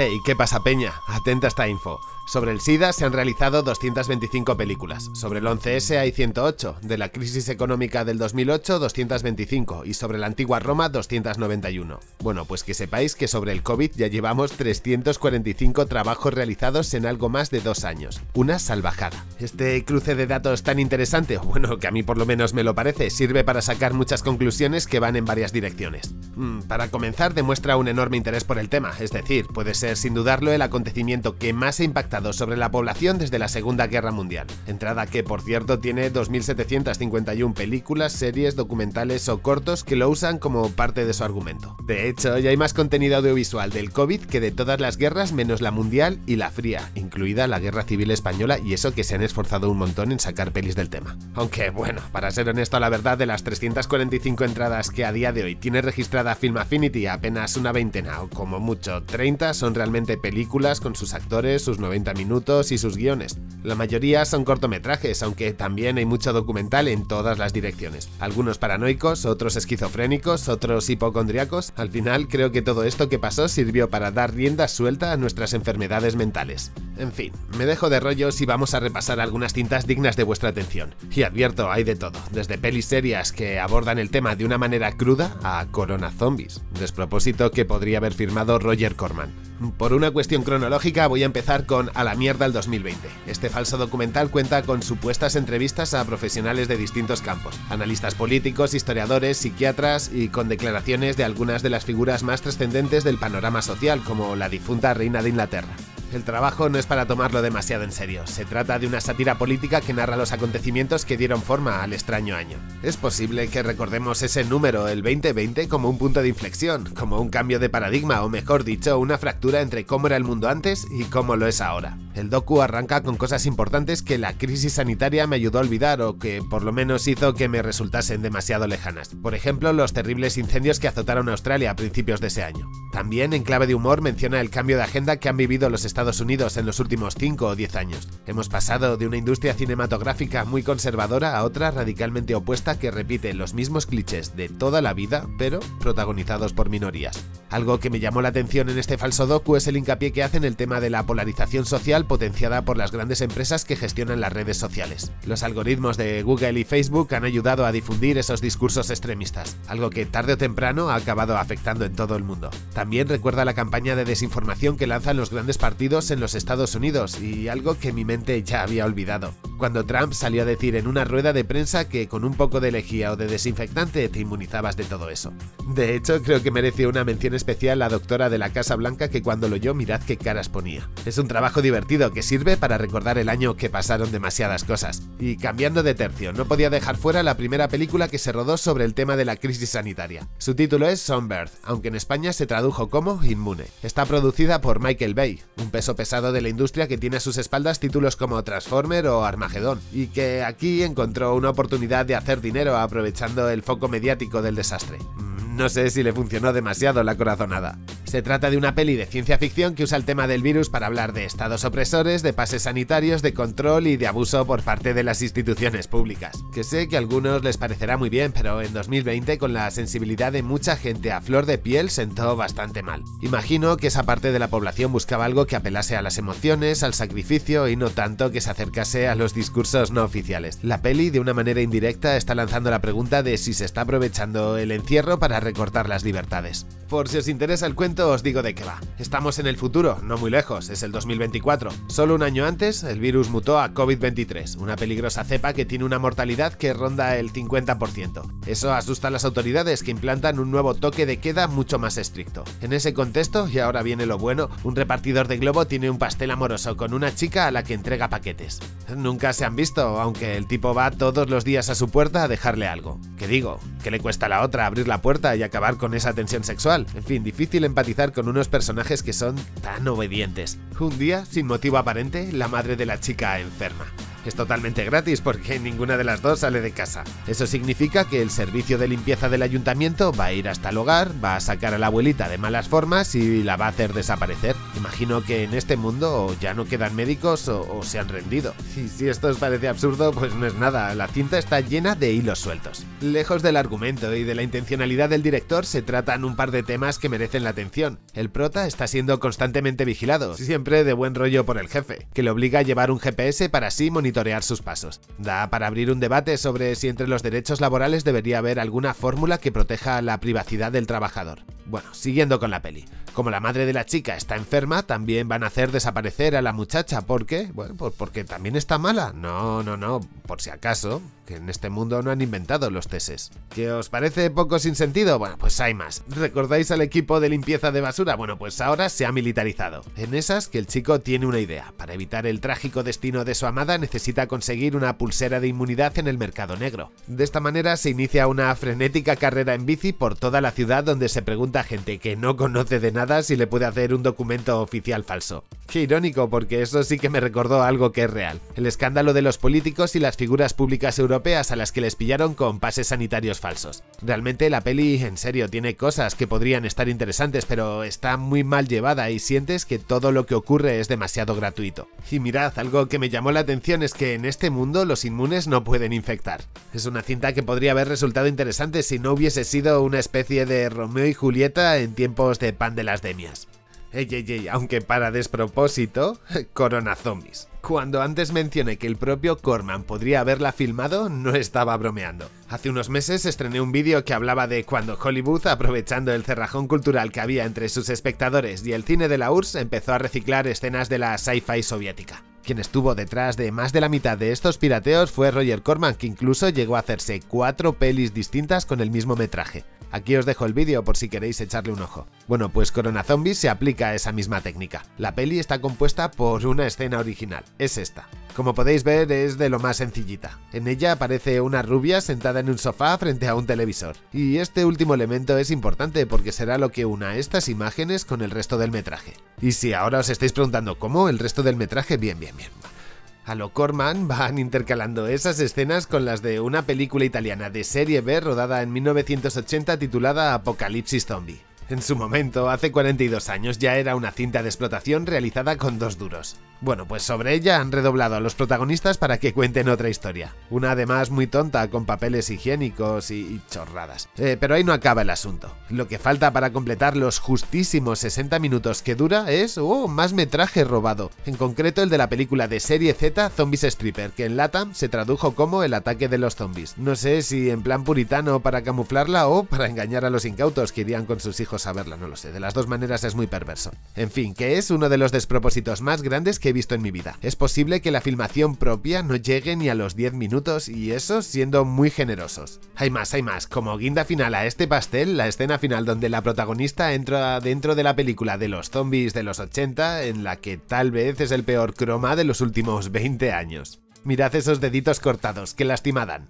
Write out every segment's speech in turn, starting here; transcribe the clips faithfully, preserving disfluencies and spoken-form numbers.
Hey, ¿qué pasa, peña? Atenta a esta info. Sobre el SIDA se han realizado doscientas veinticinco películas, sobre el once ese hay ciento ocho, de la crisis económica del dos mil ocho doscientas veinticinco y sobre la antigua Roma doscientas noventa y uno. Bueno, pues que sepáis que sobre el COVID ya llevamos trescientos cuarenta y cinco trabajos realizados en algo más de dos años. Una salvajada. Este cruce de datos tan interesante, o bueno, que a mí por lo menos me lo parece, sirve para sacar muchas conclusiones que van en varias direcciones. Mm, para comenzar, demuestra un enorme interés por el tema, es decir, puede ser sin dudarlo el acontecimiento que más ha impactado sobre la población desde la Segunda Guerra Mundial. Entrada que, por cierto, tiene dos mil setecientas cincuenta y una películas, series, documentales o cortos que lo usan como parte de su argumento. De hecho, ya hay más contenido audiovisual del COVID que de todas las guerras menos la mundial y la fría, incluida la Guerra Civil Española, y eso que se han esforzado un montón en sacar pelis del tema. Aunque, bueno, para ser honesto, la verdad, de las trescientas cuarenta y cinco entradas que a día de hoy tiene registrada Film Affinity, apenas una veintena o como mucho treinta son realmente películas con sus actores, sus noventa minutos y sus guiones. La mayoría son cortometrajes, aunque también hay mucho documental en todas las direcciones. Algunos paranoicos, otros esquizofrénicos, otros hipocondriacos. Al final creo que todo esto que pasó sirvió para dar rienda suelta a nuestras enfermedades mentales. En fin, me dejo de rollos y vamos a repasar algunas cintas dignas de vuestra atención. Y advierto, hay de todo, desde pelis serias que abordan el tema de una manera cruda a Corona Zombies, despropósito que podría haber firmado Roger Corman. Por una cuestión cronológica voy a empezar con A la mierda el dos mil veinte. Este falso documental cuenta con supuestas entrevistas a profesionales de distintos campos, analistas políticos, historiadores, psiquiatras y con declaraciones de algunas de las figuras más trascendentes del panorama social, como la difunta reina de Inglaterra. El trabajo no es para tomarlo demasiado en serio, se trata de una sátira política que narra los acontecimientos que dieron forma al extraño año. Es posible que recordemos ese número, el veinte veinte, como un punto de inflexión, como un cambio de paradigma o mejor dicho, una fractura entre cómo era el mundo antes y cómo lo es ahora. El docu arranca con cosas importantes que la crisis sanitaria me ayudó a olvidar o que por lo menos hizo que me resultasen demasiado lejanas. Por ejemplo, los terribles incendios que azotaron a Australia a principios de ese año. También, en clave de humor, menciona el cambio de agenda que han vivido los Estados Unidos en los últimos cinco o diez años. Hemos pasado de una industria cinematográfica muy conservadora a otra radicalmente opuesta que repite los mismos clichés de toda la vida, pero protagonizados por minorías. Algo que me llamó la atención en este falso docu es el hincapié que hace en el tema de la polarización social potenciada por las grandes empresas que gestionan las redes sociales. Los algoritmos de Google y Facebook han ayudado a difundir esos discursos extremistas, algo que tarde o temprano ha acabado afectando en todo el mundo. También recuerda la campaña de desinformación que lanzan los grandes partidos en los Estados Unidos y algo que mi mente ya había olvidado. Cuando Trump salió a decir en una rueda de prensa que con un poco de lejía o de desinfectante te inmunizabas de todo eso. De hecho, creo que mereció una mención especial la doctora de la Casa Blanca que cuando lo oyó mirad qué caras ponía. Es un trabajo divertido que sirve para recordar el año que pasaron demasiadas cosas. Y cambiando de tercio, no podía dejar fuera la primera película que se rodó sobre el tema de la crisis sanitaria. Su título es Songbird, aunque en España se tradujo como Inmune. Está producida por Michael Bay, un peso pesado de la industria que tiene a sus espaldas títulos como Transformer o Armagedón, y que aquí encontró una oportunidad de hacer dinero aprovechando el foco mediático del desastre. No sé si le funcionó demasiado la corazonada. Se trata de una peli de ciencia ficción que usa el tema del virus para hablar de estados opresores, de pases sanitarios, de control y de abuso por parte de las instituciones públicas. Que sé que a algunos les parecerá muy bien, pero en dos mil veinte con la sensibilidad de mucha gente a flor de piel sentó bastante mal. Imagino que esa parte de la población buscaba algo que apelase a las emociones, al sacrificio y no tanto que se acercase a los discursos no oficiales. La peli, de una manera indirecta, está lanzando la pregunta de si se está aprovechando el encierro para recortar las libertades. Por si os interesa el cuento, os digo de qué va. Estamos en el futuro, no muy lejos, es el dos mil veinticuatro. Solo un año antes, el virus mutó a COVID veintitrés, una peligrosa cepa que tiene una mortalidad que ronda el cincuenta por ciento. Eso asusta a las autoridades que implantan un nuevo toque de queda mucho más estricto. En ese contexto, y ahora viene lo bueno, un repartidor de globo tiene un pastel amoroso con una chica a la que entrega paquetes. Nunca se han visto, aunque el tipo va todos los días a su puerta a dejarle algo. ¿Qué digo? ¿Qué le cuesta a la otra abrir la puerta y acabar con esa tensión sexual? En fin, difícil empatizar con unos personajes que son tan obedientes. Un día, sin motivo aparente, la madre de la chica enferma. Es totalmente gratis porque ninguna de las dos sale de casa. Eso significa que el servicio de limpieza del ayuntamiento va a ir hasta el hogar, va a sacar a la abuelita de malas formas y la va a hacer desaparecer. Imagino que en este mundo o ya no quedan médicos o, o se han rendido. Y si esto os parece absurdo, pues no es nada, la cinta está llena de hilos sueltos. Lejos del argumento y de la intencionalidad del director, se tratan un par de temas que merecen la atención. El prota está siendo constantemente vigilado, siempre de buen rollo por el jefe, que le obliga a llevar un G P S para así monitorear sus pasos. Da para abrir un debate sobre si entre los derechos laborales debería haber alguna fórmula que proteja la privacidad del trabajador. Bueno, siguiendo con la peli. Como la madre de la chica está enferma, también van a hacer desaparecer a la muchacha. ¿Por qué? Bueno, pues porque también está mala. No, no, no, por si acaso, que en este mundo no han inventado los teses. ¿Qué os parece poco sin sentido? Bueno, pues hay más. ¿Recordáis al equipo de limpieza de basura? Bueno, pues ahora se ha militarizado. En esas que el chico tiene una idea. Para evitar el trágico destino de su amada necesita conseguir una pulsera de inmunidad en el mercado negro. De esta manera se inicia una frenética carrera en bici por toda la ciudad donde se pregunta a gente que no conoce de nada si le puede hacer un documento oficial falso. Qué irónico, porque eso sí que me recordó algo que es real. El escándalo de los políticos y las figuras públicas europeas a las que les pillaron con pases sanitarios falsos. Realmente la peli, en serio, tiene cosas que podrían estar interesantes, pero está muy mal llevada y sientes que todo lo que ocurre es demasiado gratuito. Y mirad, algo que me llamó la atención es que en este mundo los inmunes no pueden infectar. Es una cinta que podría haber resultado interesante si no hubiese sido una especie de Romeo y Julieta en tiempos de pan de las demias. Ey, ey, ey, aunque para despropósito, Corona Zombies. Cuando antes mencioné que el propio Corman podría haberla filmado, no estaba bromeando. Hace unos meses estrené un vídeo que hablaba de cuando Hollywood, aprovechando el cerrajón cultural que había entre sus espectadores y el cine de la U R S S, empezó a reciclar escenas de la sci-fi soviética. Quien estuvo detrás de más de la mitad de estos pirateos fue Roger Corman, que incluso llegó a hacerse cuatro pelis distintas con el mismo metraje. Aquí os dejo el vídeo por si queréis echarle un ojo. Bueno, pues Corona Zombies se aplica a esa misma técnica. La peli está compuesta por una escena original, es esta. Como podéis ver, es de lo más sencillita. En ella aparece una rubia sentada en un sofá frente a un televisor. Y este último elemento es importante porque será lo que una estas imágenes con el resto del metraje. Y si ahora os estáis preguntando cómo el resto del metraje, bien, bien, bien. A lo Corman van intercalando esas escenas con las de una película italiana de serie B rodada en mil novecientos ochenta titulada Apocalipsis Zombie. En su momento, hace cuarenta y dos años, ya era una cinta de explotación realizada con dos duros. Bueno, pues sobre ella han redoblado a los protagonistas para que cuenten otra historia. Una además muy tonta, con papeles higiénicos y, y chorradas. Eh, pero ahí no acaba el asunto. Lo que falta para completar los justísimos sesenta minutos que dura es, oh, más metraje robado. En concreto el de la película de serie Z Zombies Stripper, que en LATAM se tradujo como El ataque de los zombies. No sé si en plan puritano para camuflarla o para engañar a los incautos que irían con sus hijos a verla, no lo sé. De las dos maneras es muy perverso. En fin, que es uno de los despropósitos más grandes que he visto en mi vida. Es posible que la filmación propia no llegue ni a los diez minutos y eso siendo muy generosos. Hay más, hay más. Como guinda final a este pastel, la escena final donde la protagonista entra dentro de la película de los zombies de los ochenta, en la que tal vez es el peor croma de los últimos veinte años. Mirad esos deditos cortados, qué lástima dan.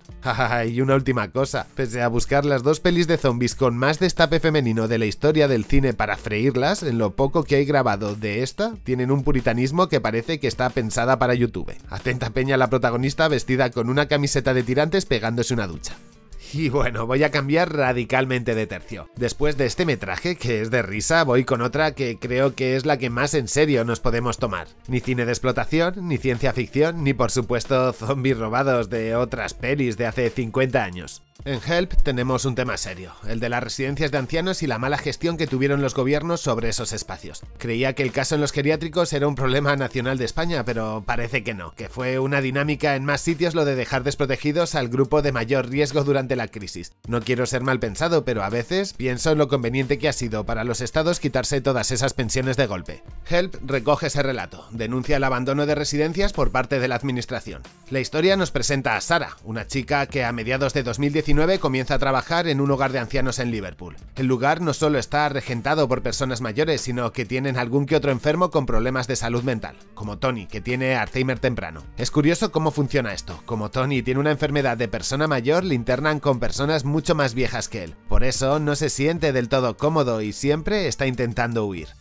Y una última cosa, pese a buscar las dos pelis de zombies con más destape femenino de la historia del cine para freírlas, en lo poco que hay grabado de esta, tienen un puritanismo que parece que está pensada para YouTube. Atenta peña la protagonista vestida con una camiseta de tirantes pegándose una ducha. Y bueno, voy a cambiar radicalmente de tercio. Después de este metraje, que es de risa, voy con otra que creo que es la que más en serio nos podemos tomar. Ni cine de explotación, ni ciencia ficción, ni por supuesto zombies robados de otras pelis de hace cincuenta años. En Help tenemos un tema serio, el de las residencias de ancianos y la mala gestión que tuvieron los gobiernos sobre esos espacios. Creía que el caso en los geriátricos era un problema nacional de España, pero parece que no, que fue una dinámica en más sitios lo de dejar desprotegidos al grupo de mayor riesgo durante la crisis. No quiero ser mal pensado, pero a veces pienso en lo conveniente que ha sido para los estados quitarse todas esas pensiones de golpe. Help recoge ese relato, denuncia el abandono de residencias por parte de la administración. La historia nos presenta a Sara, una chica que a mediados de dos mil diecinueve comienza a trabajar en un hogar de ancianos en Liverpool. El lugar no solo está regentado por personas mayores, sino que tienen algún que otro enfermo con problemas de salud mental, como Tony, que tiene Alzheimer temprano. Es curioso cómo funciona esto. Como Tony tiene una enfermedad de persona mayor, le internan con personas mucho más viejas que él. Por eso no se siente del todo cómodo y siempre está intentando huir.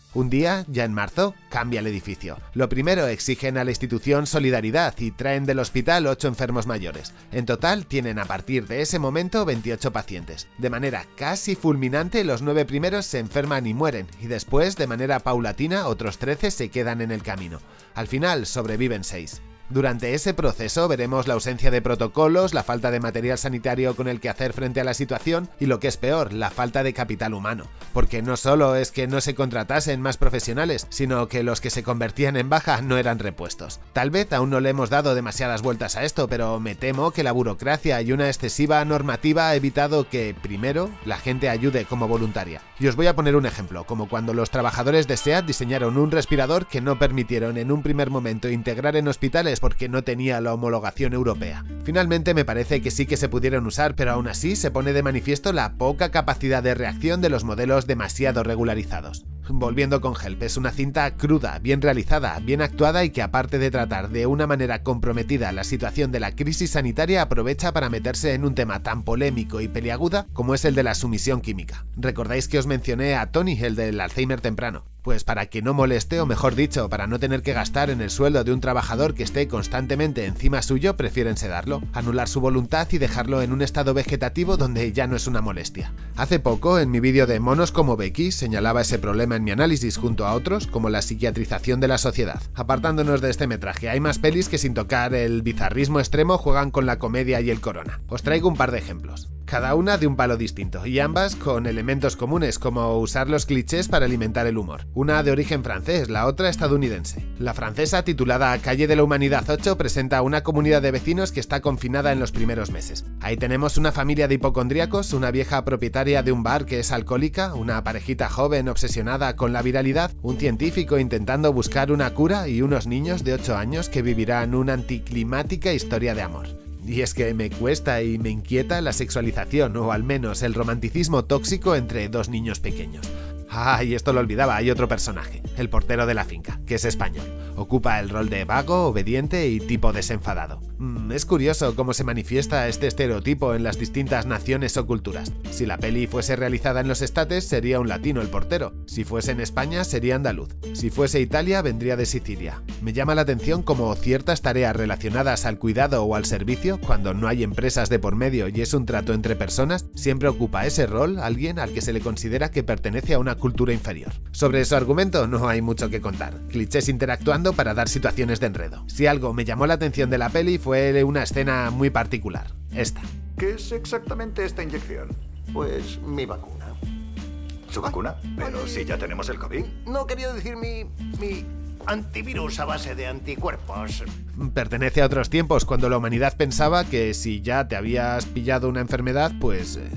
Un día, ya en marzo, cambia el edificio. Lo primero, exigen a la institución solidaridad y traen del hospital ocho enfermos mayores. En total, tienen a partir de ese momento veintiocho pacientes. De manera casi fulminante, los nueve primeros se enferman y mueren, y después, de manera paulatina, otros trece se quedan en el camino. Al final, sobreviven seis. Durante ese proceso veremos la ausencia de protocolos, la falta de material sanitario con el que hacer frente a la situación y, lo que es peor, la falta de capital humano. Porque no solo es que no se contratasen más profesionales, sino que los que se convertían en baja no eran repuestos. Tal vez aún no le hemos dado demasiadas vueltas a esto, pero me temo que la burocracia y una excesiva normativa ha evitado que, primero, la gente ayude como voluntaria. Y os voy a poner un ejemplo, como cuando los trabajadores de SEAT diseñaron un respirador que no permitieron en un primer momento integrar en hospitales porque no tenía la homologación europea. Finalmente me parece que sí que se pudieron usar, pero aún así se pone de manifiesto la poca capacidad de reacción de los modelos demasiado regularizados. Volviendo con Help, es una cinta cruda, bien realizada, bien actuada y que, aparte de tratar de una manera comprometida la situación de la crisis sanitaria, aprovecha para meterse en un tema tan polémico y peliaguda como es el de la sumisión química. ¿Recordáis que os mencioné a Tony, el del Alzheimer temprano? Pues para que no moleste, o mejor dicho, para no tener que gastar en el sueldo de un trabajador que esté constantemente encima suyo, prefieren sedarlo, anular su voluntad y dejarlo en un estado vegetativo donde ya no es una molestia. Hace poco, en mi vídeo de Monos como Becky, señalaba ese problema en mi análisis junto a otros, como la psiquiatrización de la sociedad. Apartándonos de este metraje, hay más pelis que sin tocar el bizarrismo extremo juegan con la comedia y el corona. Os traigo un par de ejemplos. Cada una de un palo distinto, y ambas con elementos comunes, como usar los clichés para alimentar el humor. Una de origen francés, la otra estadounidense. La francesa, titulada Calle de la Humanidad ocho, presenta a una comunidad de vecinos que está confinada en los primeros meses. Ahí tenemos una familia de hipocondríacos, una vieja propietaria de un bar que es alcohólica, una parejita joven obsesionada con la viralidad, un científico intentando buscar una cura y unos niños de ocho años que vivirán una anticlimática historia de amor. Y es que me cuesta y me inquieta la sexualización, o al menos el romanticismo tóxico entre dos niños pequeños. Ah, y esto lo olvidaba, hay otro personaje, el portero de la finca, que es español. Ocupa el rol de vago, obediente y tipo desenfadado. Mm, es curioso cómo se manifiesta este estereotipo en las distintas naciones o culturas. Si la peli fuese realizada en los Estates, sería un latino el portero. Si fuese en España, sería andaluz. Si fuese Italia, vendría de Sicilia. Me llama la atención cómo ciertas tareas relacionadas al cuidado o al servicio, cuando no hay empresas de por medio y es un trato entre personas, siempre ocupa ese rol alguien al que se le considera que pertenece a una cultura inferior. Sobre su argumento no hay mucho que contar. Clichés interactuando para dar situaciones de enredo. Si algo me llamó la atención de la peli fue una escena muy particular. Esta. ¿Qué es exactamente esta inyección? Pues mi vacuna. ¿Su vacuna? Pero si ya tenemos el COVID. No quería decir mi... mi... antivirus a base de anticuerpos. Pertenece a otros tiempos, cuando la humanidad pensaba que si ya te habías pillado una enfermedad, pues... Eh...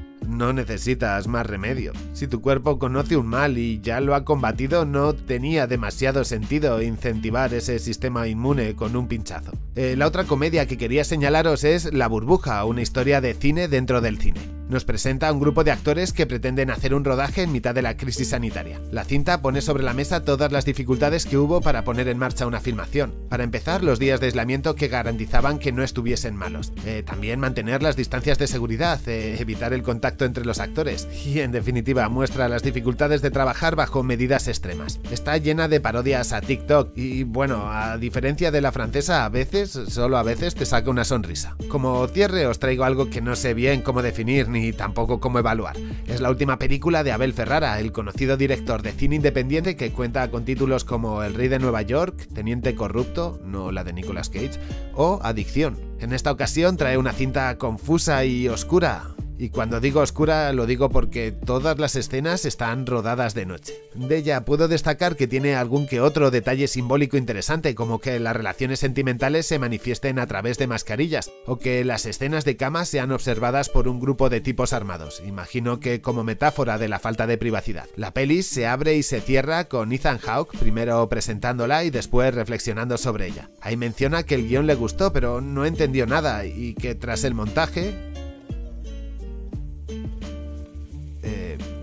no necesitas más remedio. Si tu cuerpo conoce un mal y ya lo ha combatido, no tenía demasiado sentido incentivar ese sistema inmune con un pinchazo. Eh, la otra comedia que quería señalaros es La Burbuja, una historia de cine dentro del cine. Nos presenta a un grupo de actores que pretenden hacer un rodaje en mitad de la crisis sanitaria. La cinta pone sobre la mesa todas las dificultades que hubo para poner en marcha una filmación. Para empezar, los días de aislamiento que garantizaban que no estuviesen malos. Eh, también mantener las distancias de seguridad, eh, evitar el contacto entre los actores. Y en definitiva, muestra las dificultades de trabajar bajo medidas extremas. Está llena de parodias a TikTok y, bueno, a diferencia de la francesa, a veces, solo a veces, te saca una sonrisa. Como cierre os traigo algo que no sé bien cómo definir ni ni tampoco cómo evaluar. Es la última película de Abel Ferrara, el conocido director de cine independiente que cuenta con títulos como El Rey de Nueva York, Teniente Corrupto, no la de Nicolas Cage, o Adicción. En esta ocasión trae una cinta confusa y oscura. Y cuando digo oscura lo digo porque todas las escenas están rodadas de noche. De ella puedo destacar que tiene algún que otro detalle simbólico interesante, como que las relaciones sentimentales se manifiesten a través de mascarillas, o que las escenas de cama sean observadas por un grupo de tipos armados, imagino que como metáfora de la falta de privacidad. La peli se abre y se cierra con Ethan Hawke primero presentándola y después reflexionando sobre ella. Ahí menciona que el guión le gustó pero no entendió nada y que tras el montaje...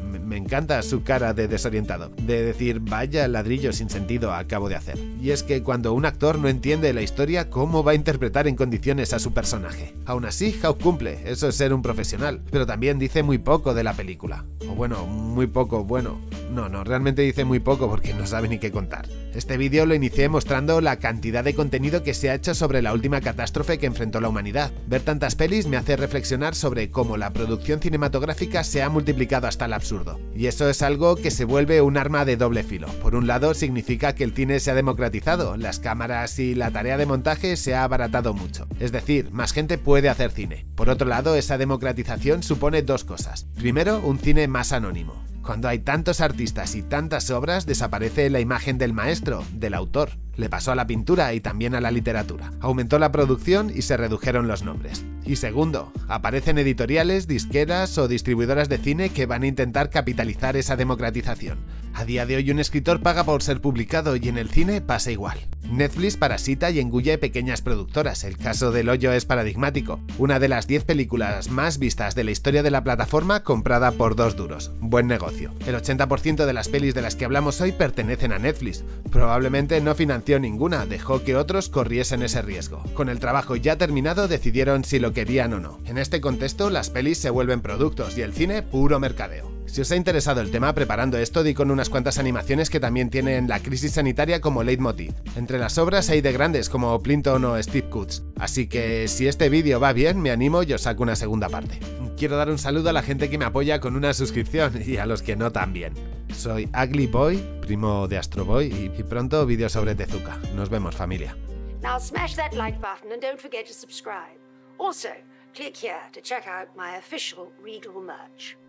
encanta su cara de desorientado, de decir vaya ladrillo sin sentido acabo de hacer. Y es que cuando un actor no entiende la historia, ¿cómo va a interpretar en condiciones a su personaje? Aún así, Hawke cumple, eso es ser un profesional, pero también dice muy poco de la película. O bueno, muy poco, bueno... No, no, realmente dice muy poco porque no sabe ni qué contar. Este vídeo lo inicié mostrando la cantidad de contenido que se ha hecho sobre la última catástrofe que enfrentó la humanidad. Ver tantas pelis me hace reflexionar sobre cómo la producción cinematográfica se ha multiplicado hasta el absurdo. Y eso es algo que se vuelve un arma de doble filo. Por un lado, significa que el cine se ha democratizado, las cámaras y la tarea de montaje se ha abaratado mucho. Es decir, más gente puede hacer cine. Por otro lado, esa democratización supone dos cosas. Primero, un cine más anónimo. Cuando hay tantos artistas y tantas obras, desaparece la imagen del maestro, del autor. Le pasó a la pintura y también a la literatura. Aumentó la producción y se redujeron los nombres. Y segundo, aparecen editoriales, disqueras o distribuidoras de cine que van a intentar capitalizar esa democratización. A día de hoy un escritor paga por ser publicado y en el cine pasa igual. Netflix parasita y engulle pequeñas productoras, el caso del Hoyo es paradigmático. Una de las diez películas más vistas de la historia de la plataforma comprada por dos duros. Buen negocio. El ochenta por ciento de las pelis de las que hablamos hoy pertenecen a Netflix. Probablemente no financió ninguna, dejó que otros corriesen ese riesgo. Con el trabajo ya terminado decidieron si lo querían o no. En este contexto las pelis se vuelven productos y el cine puro mercadeo. Si os ha interesado el tema, preparando esto di con unas cuantas animaciones que también tienen la crisis sanitaria como leitmotiv. Entre las obras hay de grandes como Plinton o Steve Coots, así que si este vídeo va bien me animo y os saco una segunda parte. Quiero dar un saludo a la gente que me apoya con una suscripción y a los que no también. Soy Ugly Boy, primo de Astro Boy, y pronto vídeo sobre Tezuka. Nos vemos, familia. Now smash that like button and don't forget to subscribe. Also, click here to check out my official Regal merch.